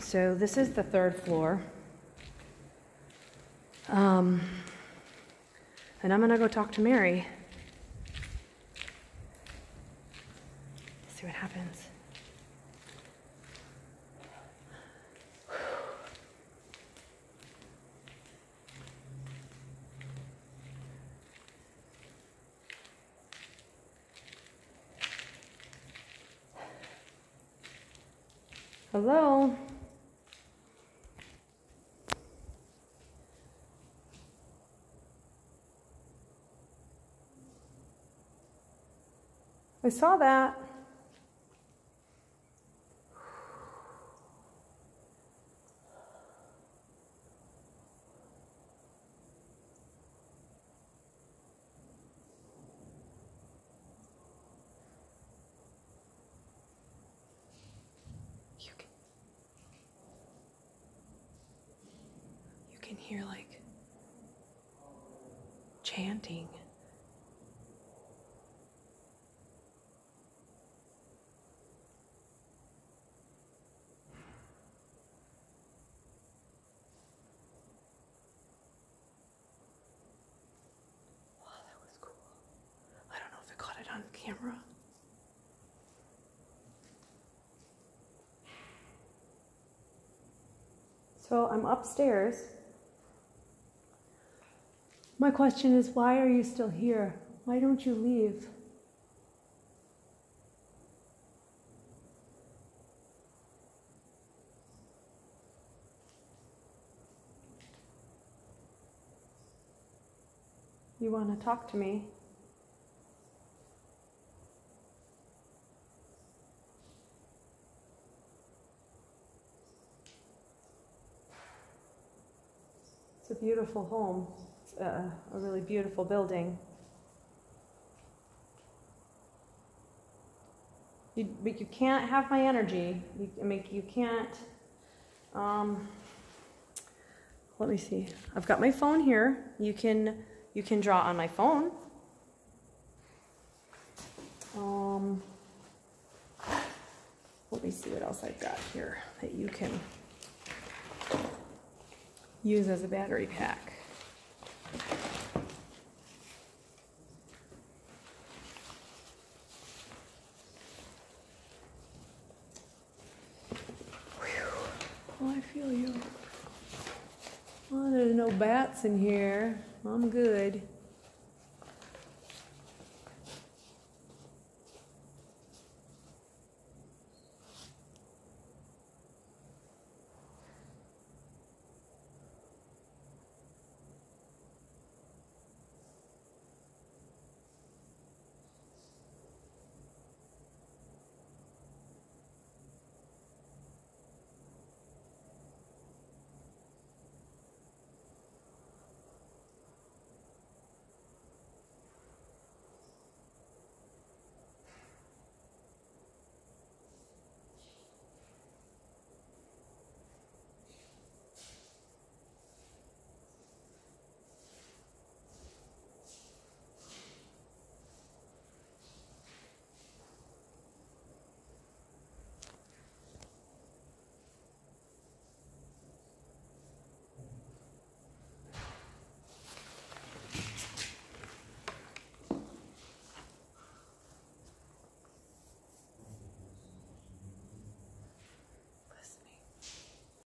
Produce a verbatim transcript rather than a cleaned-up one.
So this is the third floor. Um, and I'm gonna go talk to Mary. See what happens. Hello? I saw that. You can, you can hear like chanting. On camera. So I'm upstairs. My question is, why are you still here? Why don't you leave? You want to talk to me? It's a beautiful home. It's a, a really beautiful building. You, but you can't have my energy. You, I mean, you can't. Um, let me see. I've got my phone here. You can you can draw on my phone. Um, let me see what else I've got here that you can use as a battery pack. Oh, I feel you. Oh, there's no bats in here. I'm good.